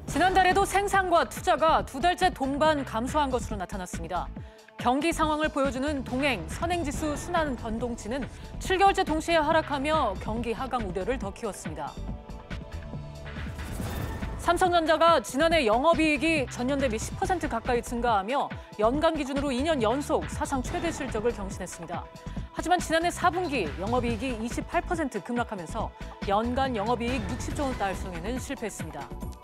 지난달에도 생산과 투자가 두 달째 동반 감소한 것으로 나타났습니다. 경기 상황을 보여주는 동행, 선행지수 순환 변동치는 7개월째 동시에 하락하며 경기 하강 우려를 더 키웠습니다. 삼성전자가 지난해 영업이익이 전년 대비 10% 가까이 증가하며 연간 기준으로 2년 연속 사상 최대 실적을 경신했습니다. 하지만 지난해 4분기 영업이익이 28% 급락하면서 연간 영업이익 60조 원 달성에는 실패했습니다.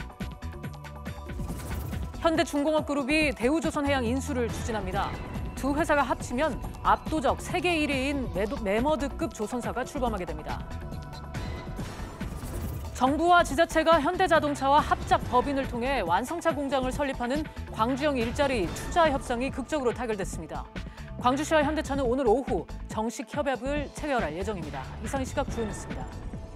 현대중공업그룹이 대우조선해양 인수를 추진합니다. 두 회사가 합치면 압도적 세계 1위인 메머드급 조선사가 출범하게 됩니다. 정부와 지자체가 현대자동차와 합작 법인을 통해 완성차 공장을 설립하는 광주형 일자리 투자 협상이 극적으로 타결됐습니다. 광주시와 현대차는 오늘 오후 정식 협약을 체결할 예정입니다. 이상 이 시각 주요 뉴스입니다.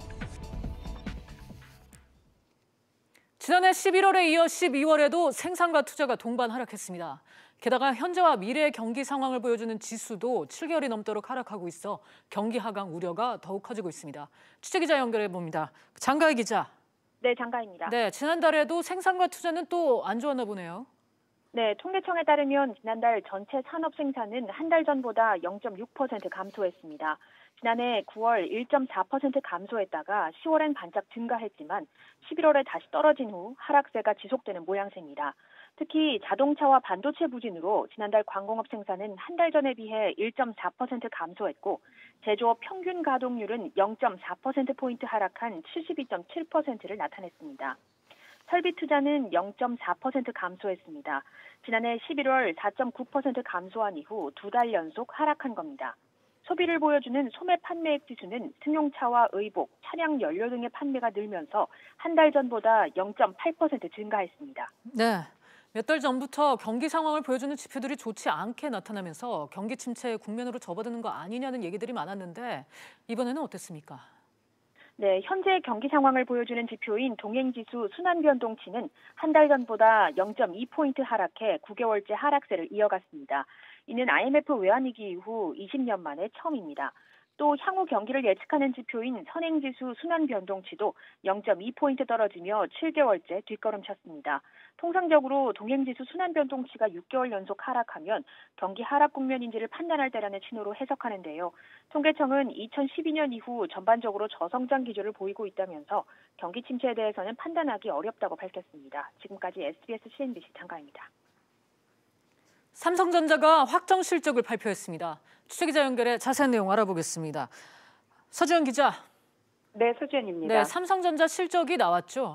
지난해 11월에 이어 12월에도 생산과 투자가 동반 하락했습니다. 게다가 현재와 미래의 경기 상황을 보여주는 지수도 7개월이 넘도록 하락하고 있어 경기 하강 우려가 더욱 커지고 있습니다. 취재기자 연결해 봅니다. 장가희 기자. 네, 장가희입니다. 네, 지난달에도 생산과 투자는 또 안 좋았나 보네요. 네, 통계청에 따르면 지난달 전체 산업 생산은 한 달 전보다 0.6% 감소했습니다. 지난해 9월 1.4% 감소했다가 10월엔 반짝 증가했지만 11월에 다시 떨어진 후 하락세가 지속되는 모양새입니다. 특히 자동차와 반도체 부진으로 지난달 광공업 생산은 한 달 전에 비해 1.4% 감소했고 제조업 평균 가동률은 0.4%포인트 하락한 72.7%를 나타냈습니다. 설비 투자는 0.4% 감소했습니다. 지난해 11월 4.9% 감소한 이후 두 달 연속 하락한 겁니다. 소비를 보여주는 소매 판매액 지수는 승용차와 의복, 차량 연료 등의 판매가 늘면서 한 달 전보다 0.8% 증가했습니다. 네, 몇 달 전부터 경기 상황을 보여주는 지표들이 좋지 않게 나타나면서 경기 침체 국면으로 접어드는 거 아니냐는 얘기들이 많았는데 이번에는 어땠습니까? 네, 현재 경기 상황을 보여주는 지표인 동행지수 순환변동치는 한 달 전보다 0.2포인트 하락해 9개월째 하락세를 이어갔습니다. 이는 IMF 외환위기 이후 20년 만에 처음입니다. 또 향후 경기를 예측하는 지표인 선행지수 순환변동치도 0.2포인트 떨어지며 7개월째 뒷걸음쳤습니다. 통상적으로 동행지수 순환변동치가 6개월 연속 하락하면 경기 하락 국면인지를 판단할 때라는 신호로 해석하는데요. 통계청은 2012년 이후 전반적으로 저성장 기조를 보이고 있다면서 경기 침체에 대해서는 판단하기 어렵다고 밝혔습니다. 지금까지 SBS CNBC 장가입니다. 삼성전자가 확정 실적을 발표했습니다. 취재기자 연결해 자세한 내용 알아보겠습니다. 서주현 기자. 네, 서주현입니다. 네, 삼성전자 실적이 나왔죠?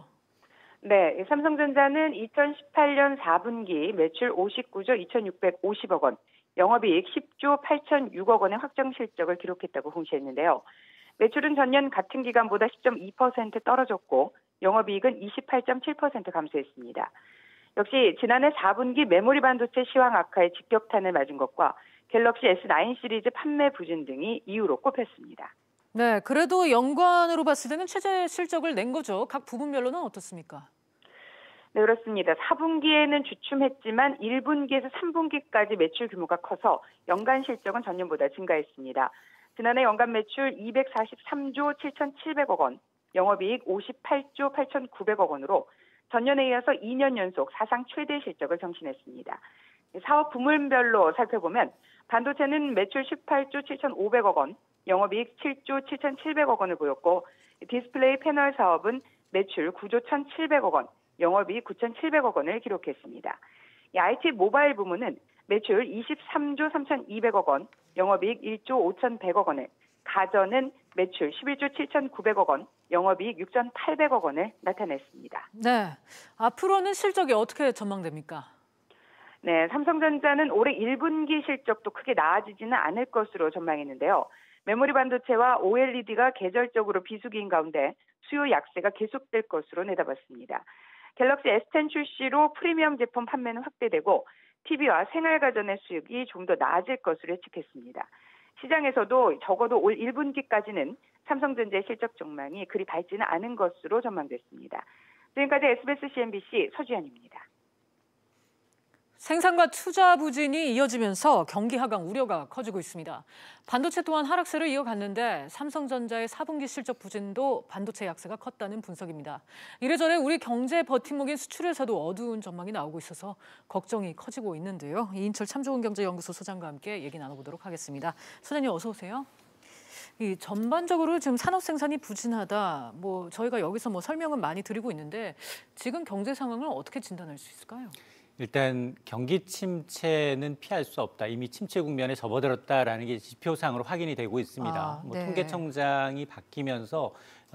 네, 삼성전자는 2018년 4분기 매출 59조 2,650억 원, 영업이익 10조 8,006억 원의 확정 실적을 기록했다고 공시했는데요. 매출은 전년 같은 기간보다 10.2% 떨어졌고 영업이익은 28.7% 감소했습니다. 역시 지난해 4분기 메모리 반도체 시황 악화에 직격탄을 맞은 것과 갤럭시 S9 시리즈 판매 부진 등이 이유로 꼽혔습니다. 네, 그래도 연간으로 봤을 때는 최저 실적을 낸 거죠. 각 부분별로는 어떻습니까? 네, 그렇습니다. 4분기에는 주춤했지만 1분기에서 3분기까지 매출 규모가 커서 연간 실적은 전년보다 증가했습니다. 지난해 연간 매출 243조 7,700억 원, 영업이익 58조 8,900억 원으로 전년에 이어서 2년 연속 사상 최대 실적을 경신했습니다. 사업 부문별로 살펴보면 반도체는 매출 18조 7,500억 원, 영업이익 7조 7,700억 원을 보였고 디스플레이 패널 사업은 매출 9조 1,700억 원, 영업이익 9,700억 원을 기록했습니다. IT 모바일 부문은 매출 23조 3,200억 원, 영업이익 1조 5,100억 원을, 가전은 매출 11조 7,900억 원, 영업이익 6,800억 원을 나타냈습니다. 네, 앞으로는 실적이 어떻게 전망됩니까? 네, 삼성전자는 올해 1분기 실적도 크게 나아지지는 않을 것으로 전망했는데요. 메모리 반도체와 OLED가 계절적으로 비수기인 가운데 수요 약세가 계속될 것으로 내다봤습니다. 갤럭시 S10 출시로 프리미엄 제품 판매는 확대되고 TV와 생활가전의 수익이 좀 더 나아질 것으로 예측했습니다. 시장에서도 적어도 올 1분기까지는 삼성전자의 실적 전망이 그리 밝지는 않은 것으로 전망됐습니다. 지금까지 SBS CNBC 서주현입니다. 생산과 투자 부진이 이어지면서 경기 하강 우려가 커지고 있습니다. 반도체 또한 하락세를 이어갔는데 삼성전자의 4분기 실적 부진도 반도체 약세가 컸다는 분석입니다. 이래저래 우리 경제 버팀목인 수출에서도 어두운 전망이 나오고 있어서 걱정이 커지고 있는데요. 이인철 참좋은경제연구소 소장과 함께 얘기 나눠보도록 하겠습니다. 소장님 어서 오세요. 이 전반적으로 지금 산업 생산이 부진하다. 저희가 여기서 설명은 많이 드리고 있는데 지금 경제 상황을 어떻게 진단할 수 있을까요? 일단 경기 침체는 피할 수 없다. 이미 침체 국면에 접어들었다라는 게 지표상으로 확인이 되고 있습니다. 네. 통계청장이 바뀌면서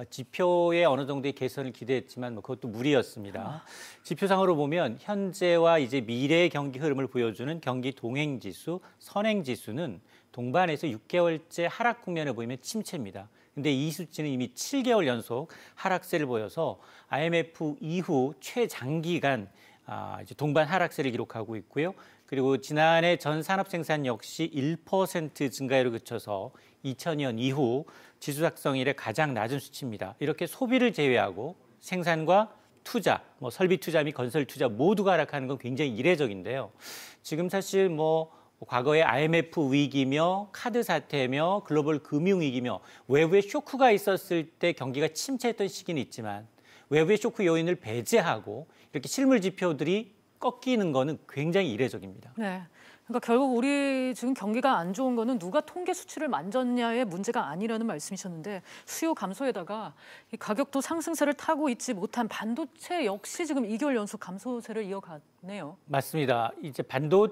지표에 어느 정도의 개선을 기대했지만 그것도 무리였습니다. 지표상으로 보면 현재와 이제 미래의 경기 흐름을 보여주는 경기 동행지수, 선행지수는 동반해서 6개월째 하락 국면을 보이면 침체입니다. 근데 이 수치는 이미 7개월 연속 하락세를 보여서 IMF 이후 최장기간 이제 동반 하락세를 기록하고 있고요. 그리고 지난해 전 산업 생산 역시 1% 증가율을 그쳐서 2000년 이후 지수 작성 이래 가장 낮은 수치입니다. 이렇게 소비를 제외하고 생산과 투자, 설비 투자 및 건설 투자 모두가 하락하는 건 굉장히 이례적인데요. 지금 사실 과거에 IMF 위기며 카드 사태며 글로벌 금융 위기며 외부의 쇼크가 있었을 때 경기가 침체했던 시기는 있지만 외부의 쇼크 요인을 배제하고 이렇게 실물 지표들이 꺾이는 거는 굉장히 이례적입니다. 네. 그러니까 결국 우리 지금 경기가 안 좋은 거는 누가 통계 수치를 만졌냐의 문제가 아니라는 말씀이셨는데 수요 감소에다가 이 가격도 상승세를 타고 있지 못한 반도체 역시 지금 2개월 연속 감소세를 이어가네요. 맞습니다. 이제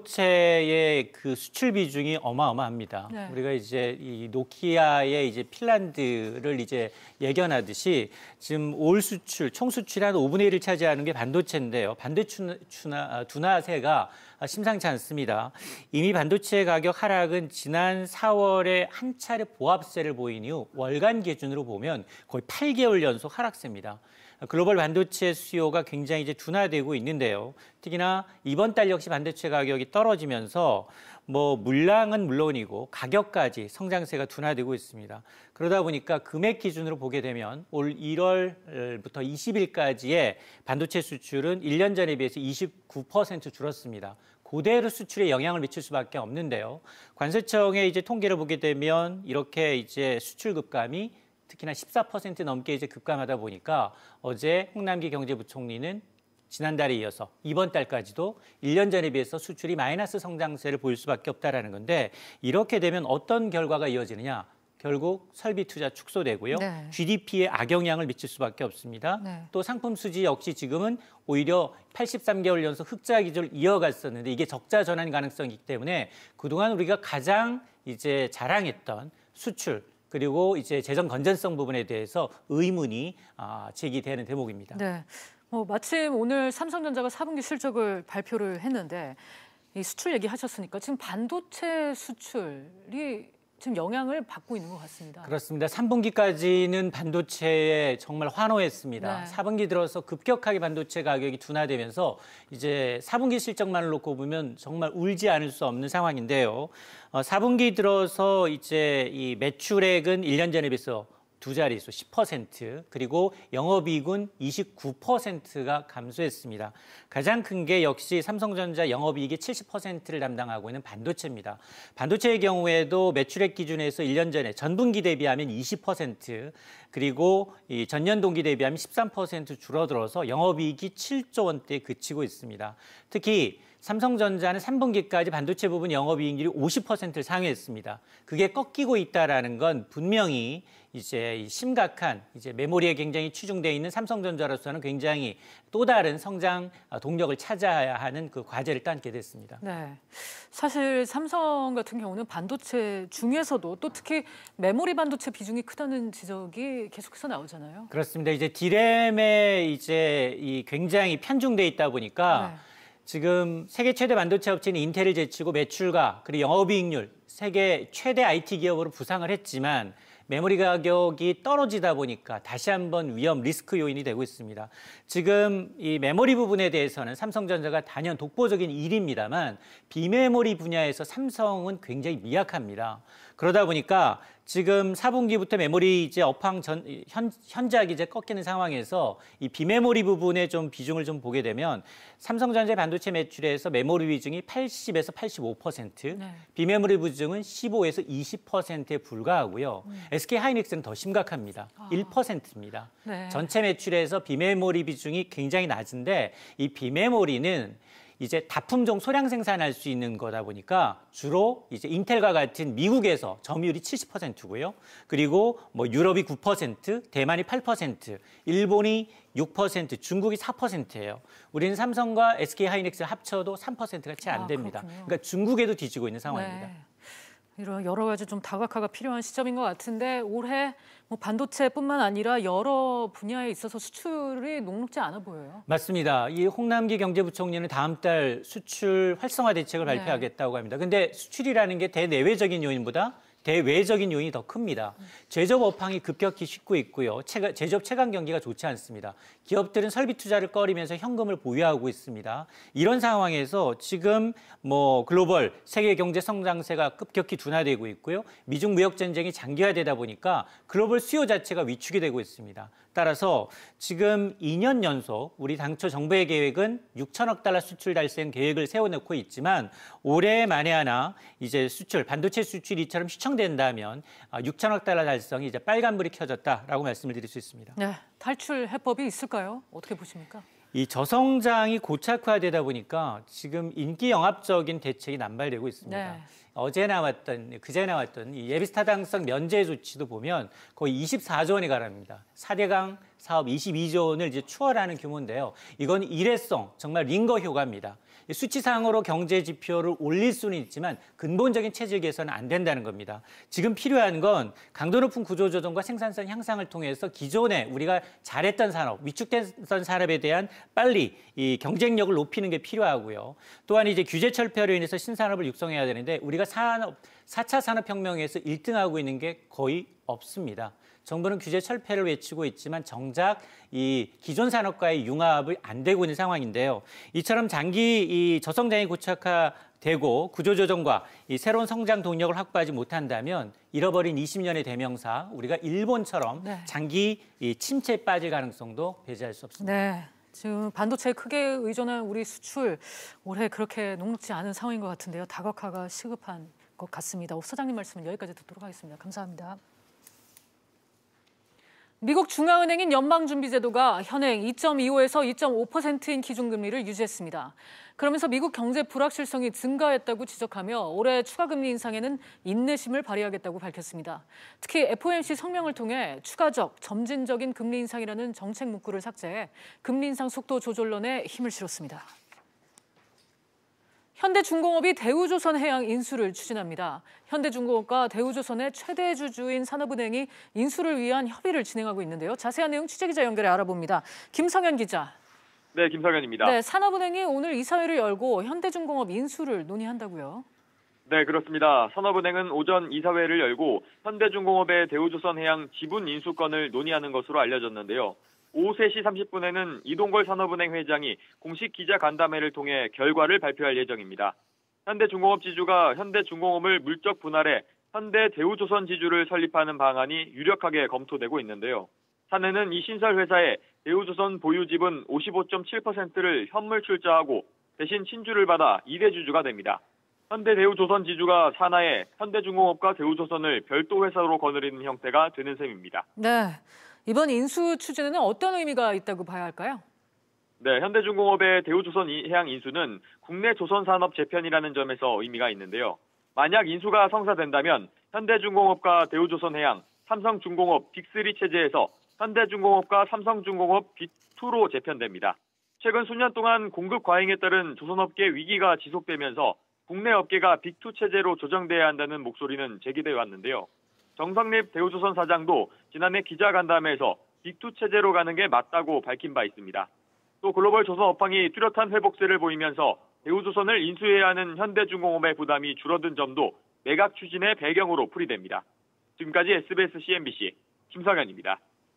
반도체의 그 수출 비중이 어마어마합니다. 네. 우리가 이제 이 노키아의 이제 핀란드를 이제 예견하듯이 지금 올 수출, 총 수출의 한 5분의 1을 차지하는 게 반도체인데요. 반도체 둔화세가 심상치 않습니다. 이미 반도체 가격 하락은 지난 4월에 한 차례 보합세를 보인 이후 월간 기준으로 보면 거의 8개월 연속 하락세입니다. 글로벌 반도체 수요가 굉장히 이제 둔화되고 있는데요. 특히나 이번 달 역시 반도체 가격이 떨어지면서 물량은 물론이고 가격까지 성장세가 둔화되고 있습니다. 그러다 보니까 금액 기준으로 보게 되면 올 1월부터 20일까지의 반도체 수출은 1년 전에 비해서 29% 줄었습니다. 그대로 수출에 영향을 미칠 수밖에 없는데요. 관세청의 이제 통계를 보게 되면 이렇게 이제 수출 급감이 특히나 14% 넘게 이제 급감하다 보니까 어제 홍남기 경제부총리는 지난달에 이어서 이번 달까지도 1년 전에 비해서 수출이 마이너스 성장세를 보일 수밖에 없다라는 건데 이렇게 되면 어떤 결과가 이어지느냐? 결국 설비 투자 축소되고요. 네. GDP에 악영향을 미칠 수밖에 없습니다. 네. 또 상품 수지 역시 지금은 오히려 83개월 연속 흑자 기조를 이어갔었는데 이게 적자 전환 가능성이 있기 때문에 그동안 우리가 가장 이제 자랑했던 수출 그리고 이제 재정 건전성 부분에 대해서 의문이 제기되는 대목입니다. 네. 마침 오늘 삼성전자가 4분기 실적을 발표를 했는데 이 수출 얘기하셨으니까 지금 반도체 수출이 지금 영향을 받고 있는 것 같습니다. 그렇습니다. 3분기까지는 반도체에 정말 환호했습니다. 네. 4분기 들어서 급격하게 반도체 가격이 둔화되면서 이제 4분기 실적만을 놓고 보면 정말 울지 않을 수 없는 상황인데요. 4분기 들어서 이제 이 매출액은 1년 전에 비해서 두 자릿수 10% 그리고 영업이익은 29%가 감소했습니다. 가장 큰 게 역시 삼성전자 영업이익의 70%를 담당하고 있는 반도체입니다. 반도체의 경우에도 매출액 기준에서 1년 전에 전분기 대비하면 20% 그리고 이 전년 동기 대비하면 13% 줄어들어서 영업이익이 7조 원대에 그치고 있습니다. 특히 삼성전자는 3분기까지 반도체 부분 영업이익률이 50%를 상회했습니다. 그게 꺾이고 있다라는 건 분명히 이제 심각한 이제 메모리에 굉장히 치중되어 있는 삼성전자로서는 굉장히 또 다른 성장 동력을 찾아야 하는 그 과제를 떠안게 됐습니다. 네, 사실 삼성 같은 경우는 반도체 중에서도 또 특히 메모리 반도체 비중이 크다는 지적이 계속해서 나오잖아요. 그렇습니다. 이제 D램에 이제 이 굉장히 편중돼 있다 보니까. 네. 지금 세계 최대 반도체 업체인 인텔을 제치고 매출과 그리고 영업이익률 세계 최대 IT 기업으로 부상을 했지만 메모리 가격이 떨어지다 보니까 다시 한번 위험 리스크 요인이 되고 있습니다. 지금 이 메모리 부분에 대해서는 삼성전자가 단연 독보적인 1위입니다만 비메모리 분야에서 삼성은 굉장히 미약합니다. 그러다 보니까 지금 4분기부터 메모리 이제 업황 현저하게 이제 꺾이는 상황에서 이 비메모리 부분에 좀 비중을 좀 보게 되면 삼성전자 반도체 매출에서 메모리 비중이 80에서 85%, 네. 비메모리 비중은 15에서 20%에 불과하고요. SK 하이닉스는 더 심각합니다. 1%입니다. 네. 전체 매출에서 비메모리 비중이 굉장히 낮은데 이 비메모리는 이제 다품종 소량 생산할 수 있는 거다 보니까 주로 이제 인텔과 같은 미국에서 점유율이 70%고요. 그리고 뭐 유럽이 9%, 대만이 8%, 일본이 6%, 중국이 4%예요. 우리는 삼성과 SK 하이닉스 합쳐도 3%가 채 안 됩니다. 그렇군요. 그러니까 중국에도 뒤지고 있는 상황입니다. 네. 이런 여러 가지 좀 다각화가 필요한 시점인 것 같은데 올해 뭐 반도체뿐만 아니라 여러 분야에 있어서 수출이 녹록지 않아 보여요. 맞습니다. 이 홍남기 경제부총리는 다음 달 수출 활성화 대책을 네. 발표하겠다고 합니다. 근데 수출이라는 게 대내외적인 요인보다 대외적인 요인이 더 큽니다. 제조업 업황이 급격히 식고 있고요. 제조업 체감 경기가 좋지 않습니다. 기업들은 설비 투자를 꺼리면서 현금을 보유하고 있습니다. 이런 상황에서 지금 뭐 글로벌 세계 경제 성장세가 급격히 둔화되고 있고요. 미중 무역 전쟁이 장기화되다 보니까 글로벌 수요 자체가 위축이 되고 있습니다. 따라서 지금 2년 연속 우리 당초 정부의 계획은 6천억 달러 수출 달성 계획을 세워놓고 있지만 올해 만에 하나 이제 수출, 반도체 수출이 이처럼 시청된다면 6천억 달러 달성이 이제 빨간불이 켜졌다라고 말씀을 드릴 수 있습니다. 네, 탈출 해법이 있을까요? 어떻게 보십니까? 이 저성장이 고착화되다 보니까 지금 인기 영합적인 대책이 남발되고 있습니다. 네. 그제 나왔던 이 예비스 타당성 면제 조치도 보면 거의 24조 원에 가랍니다. 4대강 사업 22조 원을 이제 추월하는 규모인데요. 이건 일회성, 정말 링거 효과입니다. 수치상으로 경제 지표를 올릴 수는 있지만 근본적인 체질 개선은 안 된다는 겁니다. 지금 필요한 건 강도 높은 구조 조정과 생산성 향상을 통해서 기존에 우리가 잘했던 산업, 위축됐던 산업에 대한 빨리 이 경쟁력을 높이는 게 필요하고요. 또한 이제 규제 철폐로 인해서 신산업을 육성해야 되는데 우리가 4차 산업혁명에서 1등하고 있는 게 거의 없습니다. 정부는 규제 철폐를 외치고 있지만 정작 이 기존 산업과의 융합이 안 되고 있는 상황인데요. 이처럼 장기 이 저성장이 고착화되고 구조조정과 이 새로운 성장 동력을 확보하지 못한다면 잃어버린 20년의 대명사 우리가 일본처럼 네. 장기 이 침체에 빠질 가능성도 배제할 수 없습니다. 네, 지금 반도체에 크게 의존한 우리 수출 올해 그렇게 녹록지 않은 상황인 것 같은데요. 다각화가 시급한 것 같습니다. 오 소장님 말씀은 여기까지 듣도록 하겠습니다. 감사합니다. 미국 중앙은행인 연방준비제도가 현행 2.25에서 2.5%인 기준금리를 유지했습니다. 그러면서 미국 경제 불확실성이 증가했다고 지적하며 올해 추가 금리 인상에는 인내심을 발휘하겠다고 밝혔습니다. 특히 FOMC 성명을 통해 추가적, 점진적인 금리 인상이라는 정책 문구를 삭제해 금리 인상 속도 조절론에 힘을 실었습니다. 현대중공업이 대우조선해양 인수를 추진합니다. 현대중공업과 대우조선의 최대 주주인 산업은행이 인수를 위한 협의를 진행하고 있는데요. 자세한 내용 취재기자 연결해 알아봅니다. 김성현 기자. 네, 김성현입니다. 네, 산업은행이 오늘 이사회를 열고 현대중공업 인수를 논의한다고요? 네, 그렇습니다. 산업은행은 오전 이사회를 열고 현대중공업의 대우조선해양 지분 인수권을 논의하는 것으로 알려졌는데요. 오후 3시 30분에는 이동걸 산업은행 회장이 공식 기자 간담회를 통해 결과를 발표할 예정입니다. 현대중공업 지주가 현대중공업을 물적 분할해 현대대우조선 지주를 설립하는 방안이 유력하게 검토되고 있는데요. 사내는 이 신설 회사에 대우조선 보유 지분 55.7%를 현물 출자하고 대신 친주를 받아 2대 주주가 됩니다. 현대대우조선 지주가 산하에 현대중공업과 대우조선을 별도 회사로 거느리는 형태가 되는 셈입니다. 네. 이번 인수 추진에는 어떤 의미가 있다고 봐야 할까요? 네, 현대중공업의 대우조선해양 인수는 국내 조선산업 재편이라는 점에서 의미가 있는데요. 만약 인수가 성사된다면 현대중공업과 대우조선해양, 삼성중공업 빅3 체제에서 현대중공업과 삼성중공업 빅2로 재편됩니다. 최근 수년 동안 공급 과잉에 따른 조선업계 위기가 지속되면서 국내 업계가 빅2 체제로 조정돼야 한다는 목소리는 제기돼 왔는데요. 정성립 대우조선 사장도 지난해 기자간담회에서 빅2 체제로 가는 게 맞다고 밝힌 바 있습니다. 또 글로벌 조선 업황이 뚜렷한 회복세를 보이면서 대우조선을 인수해야 하는 현대중공업의 부담이 줄어든 점도 매각 추진의 배경으로 풀이됩니다. 지금까지 SBS CNBC 김성현입니다.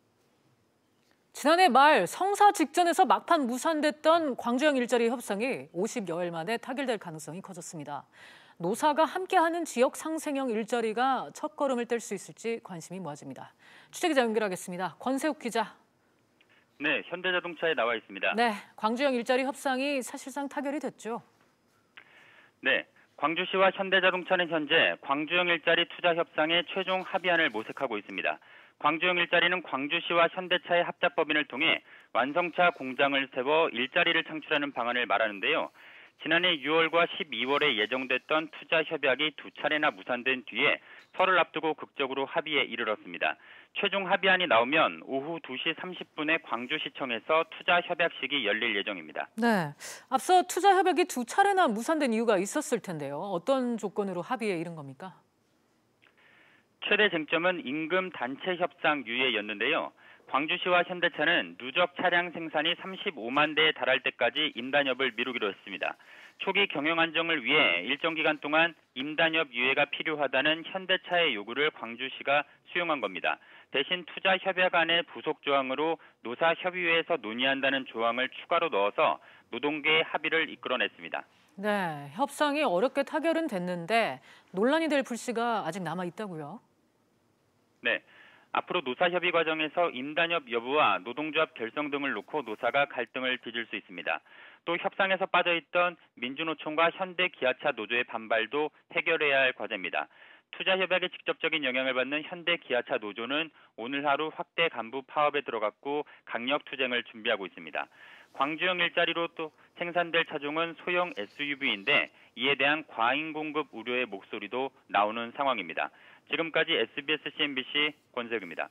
지난해 말 성사 직전에서 막판 무산됐던 광주형 일자리 협상이 50여일 만에 타결될 가능성이 커졌습니다. 노사가 함께하는 지역 상생형 일자리가 첫걸음을 뗄 수 있을지 관심이 모아집니다. 취재기자 연결하겠습니다. 권세욱 기자. 네, 현대자동차에 나와 있습니다. 네, 광주형 일자리 협상이 사실상 타결이 됐죠. 네, 광주시와 현대자동차는 현재 광주형 일자리 투자 협상의 최종 합의안을 모색하고 있습니다. 광주형 일자리는 광주시와 현대차의 합작법인을 통해 완성차 공장을 세워 일자리를 창출하는 방안을 말하는데요. 지난해 6월과 12월에 예정됐던 투자 협약이 두 차례나 무산된 뒤에 설을 앞두고 극적으로 합의에 이르렀습니다. 최종 합의안이 나오면 오후 2시 30분에 광주시청에서 투자 협약식이 열릴 예정입니다. 네, 앞서 투자 협약이 두 차례나 무산된 이유가 있었을 텐데요. 어떤 조건으로 합의에 이른 겁니까? 최대 쟁점은 임금 단체 협상 유예였는데요. 광주시와 현대차는 누적 차량 생산이 35만 대에 달할 때까지 임단협을 미루기로 했습니다. 초기 경영 안정을 위해 일정 기간 동안 임단협 유예가 필요하다는 현대차의 요구를 광주시가 수용한 겁니다. 대신 투자 협약안의 부속 조항으로 노사협의회에서 논의한다는 조항을 추가로 넣어서 노동계의 합의를 이끌어냈습니다. 네, 협상이 어렵게 타결은 됐는데 논란이 될 불씨가 아직 남아 있다고요? 네. 앞으로 노사협의 과정에서 임단협 여부와 노동조합 결성 등을 놓고 노사가 갈등을 빚을 수 있습니다. 또 협상에서 빠져있던 민주노총과 현대기아차 노조의 반발도 해결해야 할 과제입니다. 투자 협약에 직접적인 영향을 받는 현대기아차 노조는 오늘 하루 확대 간부 파업에 들어갔고 강력 투쟁을 준비하고 있습니다. 광주형 일자리로 또 생산될 차종은 소형 SUV인데 이에 대한 과잉 공급 우려의 목소리도 나오는 상황입니다. 지금까지 SBS CNBC 권세욱입니다.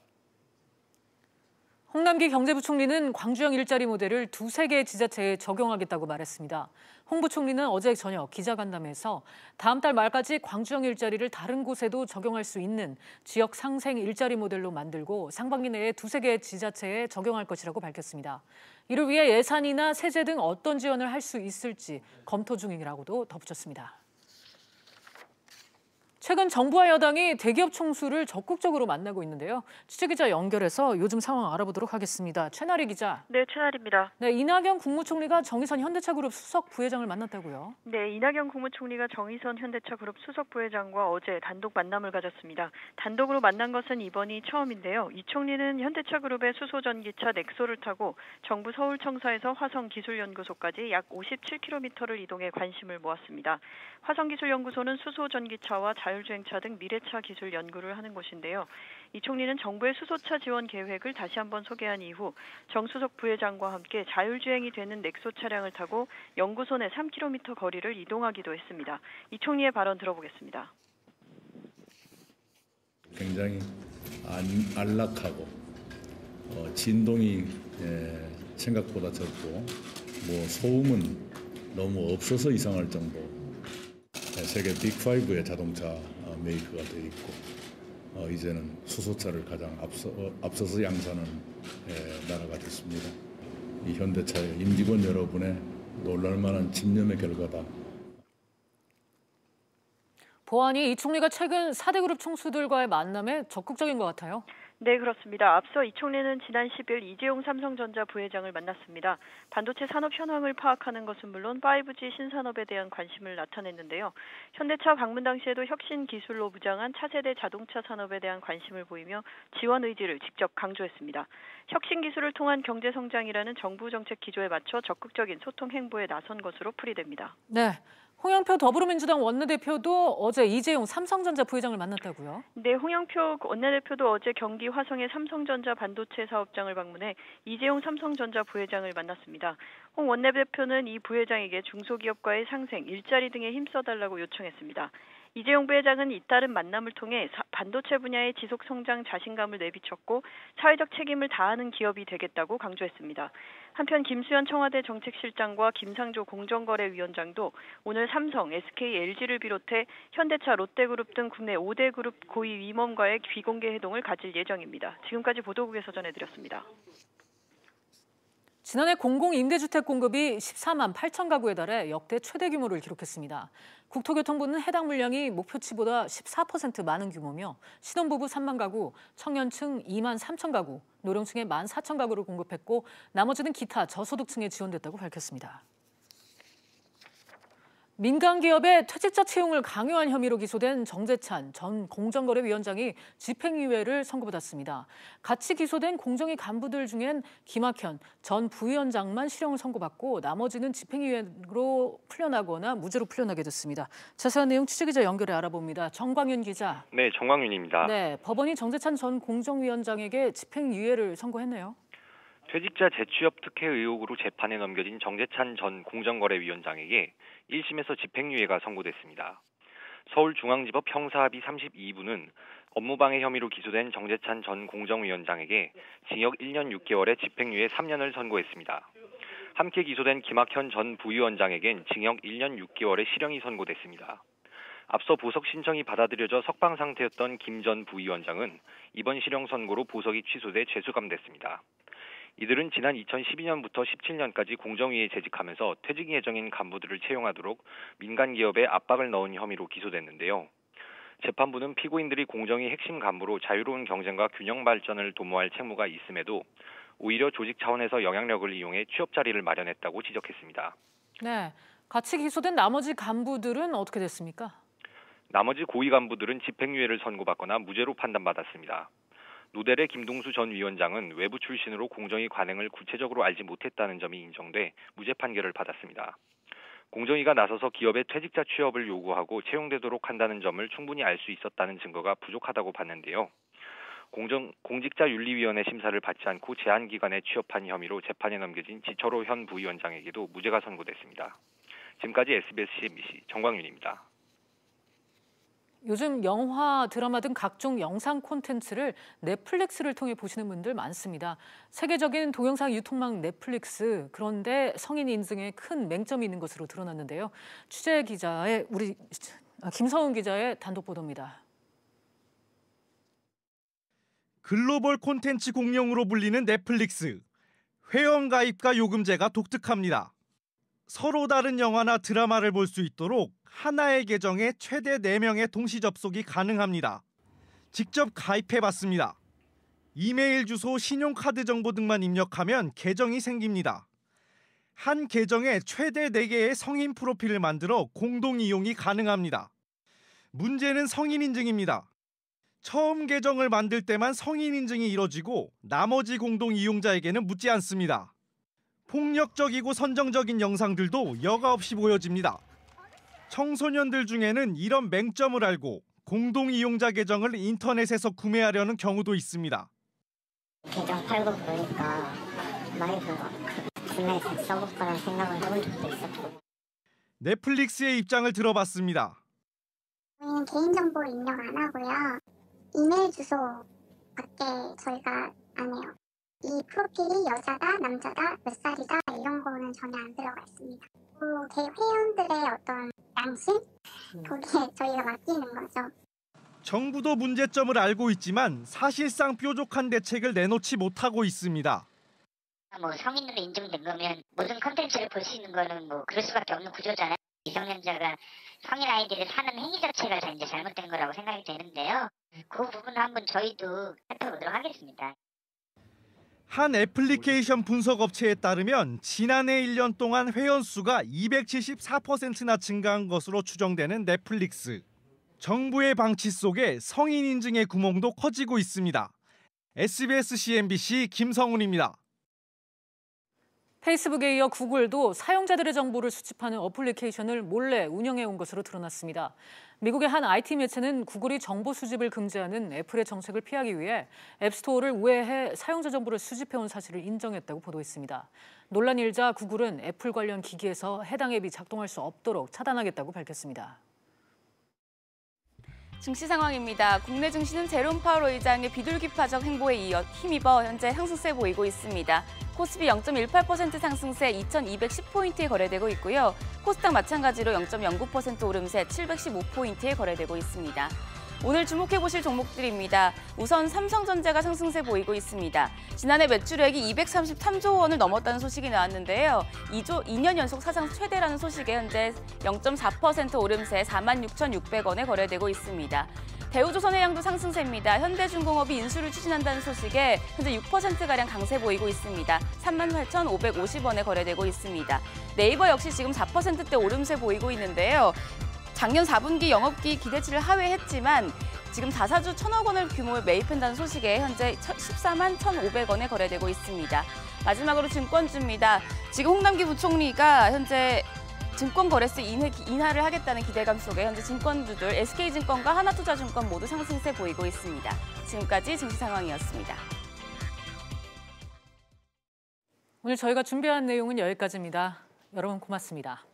홍남기 경제부총리는 광주형 일자리 모델을 두세 개의 지자체에 적용하겠다고 말했습니다. 홍 부총리는 어제 저녁 기자간담회에서 다음 달 말까지 광주형 일자리를 다른 곳에도 적용할 수 있는 지역 상생 일자리 모델로 만들고 상반기 내에 두세 개의 지자체에 적용할 것이라고 밝혔습니다. 이를 위해 예산이나 세제 등 어떤 지원을 할 수 있을지 검토 중이라고도 덧붙였습니다. 최근 정부와 여당이 대기업 총수를 적극적으로 만나고 있는데요. 취재기자 연결해서 요즘 상황 알아보도록 하겠습니다. 최나리 기자. 네, 최나리입니다. 네, 이낙연 국무총리가 정의선 현대차그룹 수석 부회장을 만났다고요? 네, 이낙연 국무총리가 정의선 현대차그룹 수석 부회장과 어제 단독 만남을 가졌습니다. 단독으로 만난 것은 이번이 처음인데요. 이 총리는 현대차그룹의 수소전기차 넥소를 타고 정부 서울청사에서 화성기술연구소까지 약 57km를 이동해 관심을 모았습니다. 화성기술연구소는 수소전기차와 자율주행차 등 미래차 기술 연구를 하는 곳인데요. 이 총리는 정부의 수소차 지원 계획을 다시 한번 소개한 이후 정수석 부회장과 함께 자율주행이 되는 넥소 차량을 타고 연구소 내 3km 거리를 이동하기도 했습니다. 이 총리의 발언 들어보겠습니다. 굉장히 안락하고 진동이 생각보다 적고 소음은 너무 없어서 이상할 정도 세계 빅5의 자동차 메이커가 되어 있고 이제는 수소차를 가장 앞서서 양산하는 나라가 됐습니다. 이 현대차의 임직원 여러분의 놀랄만한 집념의 결과다. 보아하니 이 총리가 최근 4대 그룹 총수들과의 만남에 적극적인 것 같아요. 네, 그렇습니다. 앞서 이 총리는 지난 10일 이재용 삼성전자 부회장을 만났습니다. 반도체 산업 현황을 파악하는 것은 물론 5G 신산업에 대한 관심을 나타냈는데요. 현대차 방문 당시에도 혁신 기술로 무장한 차세대 자동차 산업에 대한 관심을 보이며 지원 의지를 직접 강조했습니다. 혁신 기술을 통한 경제 성장이라는 정부 정책 기조에 맞춰 적극적인 소통 행보에 나선 것으로 풀이됩니다. 네. 홍영표 더불어민주당 원내대표도 어제 이재용 삼성전자 부회장을 만났다고요? 네, 홍영표 원내대표도 어제 경기 화성의 삼성전자 반도체 사업장을 방문해 이재용 삼성전자 부회장을 만났습니다. 홍 원내대표는 이 부회장에게 중소기업과의 상생, 일자리 등에 힘써달라고 요청했습니다. 이재용 부회장은 잇따른 만남을 통해 반도체 분야의 지속 성장 자신감을 내비쳤고 사회적 책임을 다하는 기업이 되겠다고 강조했습니다. 한편 김수현 청와대 정책실장과 김상조 공정거래위원장도 오늘 삼성, SK, LG를 비롯해 현대차, 롯데그룹 등 국내 5대 그룹 고위 임원과의 비공개 회동을 가질 예정입니다. 지금까지 보도국에서 전해드렸습니다. 지난해 공공임대주택 공급이 14만 8천 가구에 달해 역대 최대 규모를 기록했습니다. 국토교통부는 해당 물량이 목표치보다 14% 많은 규모며 신혼부부 3만 가구, 청년층 2만 3천 가구, 노령층에 1만 4천 가구를 공급했고 나머지는 기타 저소득층에 지원됐다고 밝혔습니다. 민간 기업의 퇴직자 채용을 강요한 혐의로 기소된 정재찬 전 공정거래위원장이 집행유예를 선고받았습니다. 같이 기소된 공정위 간부들 중엔 김학현 전 부위원장만 실형을 선고받고 나머지는 집행유예로 풀려나거나 무죄로 풀려나게 됐습니다. 자세한 내용 취재기자 연결해 알아봅니다. 정광윤 기자. 네, 정광윤입니다. 네, 법원이 정재찬 전 공정위원장에게 집행유예를 선고했네요. 퇴직자 재취업 특혜 의혹으로 재판에 넘겨진 정재찬 전 공정거래위원장에게 1심에서 집행유예가 선고됐습니다. 서울중앙지법 형사합의 32부는 업무방해 혐의로 기소된 정재찬 전 공정위원장에게 징역 1년 6개월에 집행유예 3년을 선고했습니다. 함께 기소된 김학현 전 부위원장에겐 징역 1년 6개월의 실형이 선고됐습니다. 앞서 보석 신청이 받아들여져 석방 상태였던 김 전 부위원장은 이번 실형 선고로 보석이 취소돼 재수감됐습니다. 이들은 지난 2012년부터 17년까지 공정위에 재직하면서 퇴직 예정인 간부들을 채용하도록 민간 기업에 압박을 넣은 혐의로 기소됐는데요. 재판부는 피고인들이 공정위 핵심 간부로 자유로운 경쟁과 균형 발전을 도모할 책무가 있음에도 오히려 조직 차원에서 영향력을 이용해 취업 자리를 마련했다고 지적했습니다. 네, 같이 기소된 나머지 간부들은 어떻게 됐습니까? 나머지 고위 간부들은 집행유예를 선고받거나 무죄로 판단받았습니다. 노델의 김동수 전 위원장은 외부 출신으로 공정위 관행을 구체적으로 알지 못했다는 점이 인정돼 무죄 판결을 받았습니다. 공정위가 나서서 기업의 퇴직자 취업을 요구하고 채용되도록 한다는 점을 충분히 알 수 있었다는 증거가 부족하다고 봤는데요. 공직자윤리위원회 심사를 받지 않고 제한 기간에 취업한 혐의로 재판에 넘겨진 지철호 현 부위원장에게도 무죄가 선고됐습니다. 지금까지 SBS CNBC 정광윤입니다. 요즘 영화, 드라마 등 각종 영상 콘텐츠를 넷플릭스를 통해 보시는 분들 많습니다. 세계적인 동영상 유통망 넷플릭스, 그런데 성인 인증에 큰 맹점이 있는 것으로 드러났는데요. 취재 기자의 김성훈 기자의 단독 보도입니다. 글로벌 콘텐츠 공룡으로 불리는 넷플릭스. 회원 가입과 요금제가 독특합니다. 서로 다른 영화나 드라마를 볼 수 있도록 하나의 계정에 최대 4명의 동시 접속이 가능합니다. 직접 가입해봤습니다. 이메일 주소, 신용카드 정보 등만 입력하면 계정이 생깁니다. 한 계정에 최대 4개의 성인 프로필을 만들어 공동 이용이 가능합니다. 문제는 성인 인증입니다. 처음 계정을 만들 때만 성인 인증이 이뤄지고 나머지 공동 이용자에게는 묻지 않습니다. 폭력적이고 선정적인 영상들도 여과 없이 보여집니다. 청소년들 중에는 이런 맹점을 알고 공동 이용자 계정을 인터넷에서 구매하려는 경우도 있습니다. 계정 팔고 그러니까 많이 들어가. 구매해서 써볼까라는 생각을 해본 적도 있었고. 넷플릭스의 입장을 들어봤습니다. 저희는 개인정보 입력 안 하고요. 이메일 주소밖에 저희가 안 해요. 이 프로필이 여자다, 남자다, 몇 살이다 이런 거는 전혀 안 들어가 있습니다. 회원들의 어떤 양심? 거기에 저희가 맡기는 거죠. 정부도 문제점을 알고 있지만 사실상 뾰족한 대책을 내놓지 못하고 있습니다. 성인으로 인증된 거면 모든 콘텐츠를 볼 수 있는 거는 그럴 수밖에 없는 구조잖아요. 미성년자가 성인 아이들이 사는 행위 자체가 다 이제 잘못된 거라고 생각이 되는데요. 그 부분은 한번 저희도 살펴보도록 하겠습니다. 한 애플리케이션 분석 업체에 따르면 지난해 1년 동안 회원 수가 274%나 증가한 것으로 추정되는 넷플릭스. 정부의 방치 속에 성인 인증의 구멍도 커지고 있습니다. SBS CNBC 김성훈입니다. 페이스북에 이어 구글도 사용자들의 정보를 수집하는 어플리케이션을 몰래 운영해온 것으로 드러났습니다. 미국의 한 IT 매체는 구글이 정보 수집을 금지하는 애플의 정책을 피하기 위해 앱스토어를 우회해 사용자 정보를 수집해온 사실을 인정했다고 보도했습니다. 논란이 일자 구글은 애플 관련 기기에서 해당 앱이 작동할 수 없도록 차단하겠다고 밝혔습니다. 증시 상황입니다. 국내 증시는 제롬 파월 의장의 비둘기파적 행보에 힘입어 현재 상승세 보이고 있습니다. 코스피 0.18% 상승세 2,210포인트에 거래되고 있고요. 코스닥 마찬가지로 0.09% 오름세 715포인트에 거래되고 있습니다. 오늘 주목해보실 종목들입니다. 우선 삼성전자가 상승세 보이고 있습니다. 지난해 매출액이 233조 원을 넘었다는 소식이 나왔는데요. 2년 연속 사상 최대라는 소식에 현재 0.4% 오름세 46,600원에 거래되고 있습니다. 대우조선해양도 상승세입니다. 현대중공업이 인수를 추진한다는 소식에 현재 6%가량 강세 보이고 있습니다. 38,550원에 거래되고 있습니다. 네이버 역시 지금 4%대 오름세 보이고 있는데요. 작년 4분기 영업이익 기대치를 하회했지만 지금 자사주 1,000억 원을 규모의 매입한다는 소식에 현재 14만 1,500원에 거래되고 있습니다. 마지막으로 증권주입니다. 지금 홍남기 부총리가 현재 증권거래세 인하를 하겠다는 기대감 속에 현재 증권주들 SK증권과 하나투자증권 모두 상승세 보이고 있습니다. 지금까지 증시 상황이었습니다. 오늘 저희가 준비한 내용은 여기까지입니다. 여러분 고맙습니다.